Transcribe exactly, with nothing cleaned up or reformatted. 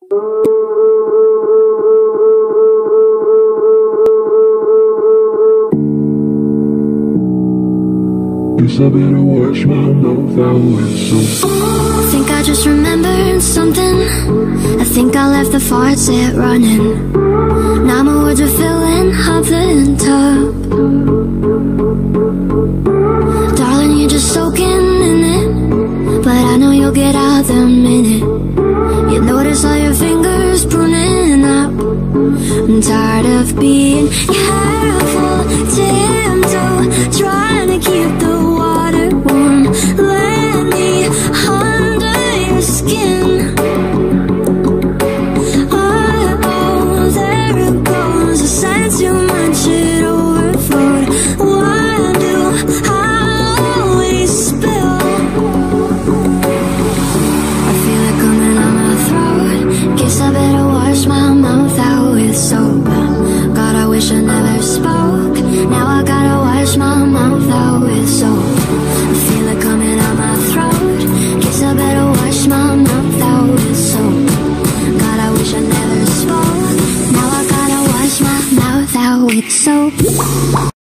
Guess I better wash my mouth out with soap. Think I just remembered something. I think I left the faucet running. Now my words are filling up the tub. Darling, you're just soaking in it, but I know you'll get out the minute you notice all your fingers pruning up. I'm tired of being careful, tiptoe, trying to keep the water warm. Let me under your skin. Oh, oh, there it goes. I sense too much, it overflowed. Why do I always spill? I feel it coming on my throat. Guess I better wash my mouth out with soap. God, I wish I never spoke. Now I gotta wash my mouth out with soap. I feel it coming on my throat. Guess I better wash my mouth out with soap. God, I wish I never spoke. Now I gotta wash my mouth out with soap.